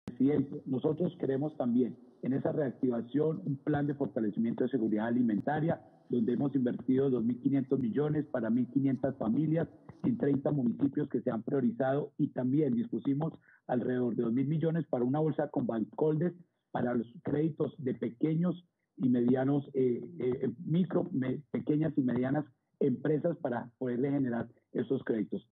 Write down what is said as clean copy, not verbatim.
presidente, nosotros queremos también en esa reactivación un plan de fortalecimiento de seguridad alimentaria, donde hemos invertido 2.500 millones para 1.500 familias en 30 municipios que se han priorizado, y también dispusimos alrededor de 2.000 millones para una bolsa con Bancoldes para los créditos de pequeños y medianos, pequeñas y medianas empresas para poderle generar esos créditos.